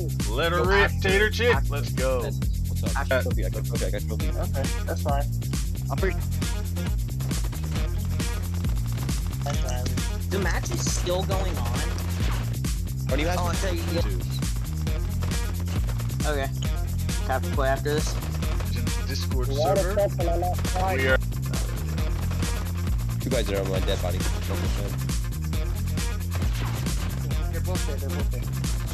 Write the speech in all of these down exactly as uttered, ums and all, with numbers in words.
Let her rip, tater chip. Let's go. What's up? I got trophy. I got trophy. I got trophy. Okay, that's fine. I'm pretty. That's fine. The match is still going on. What do you have? Oh, I'll tell you. Okay. Have to play after this. Discord server. We are. You guys are on my dead body. They're both there. They're both there.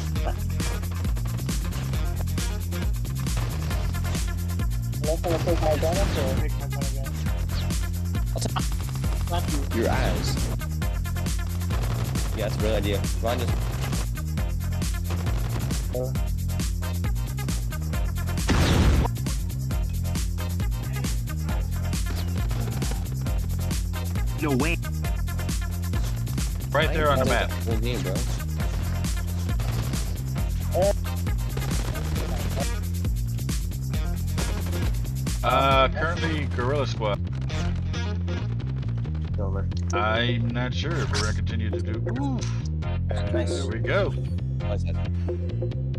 I'm gonna take my gun up or take my gun again. Not you. Your eyes. Yeah, that's a real idea. Come on, just. Uh, No way. Right there on the map. Whole game, bro. Uh, currently Gorilla Squad. Over. I'm not sure if we're gonna continue to do. Ooh. Nice. There we go. What's that?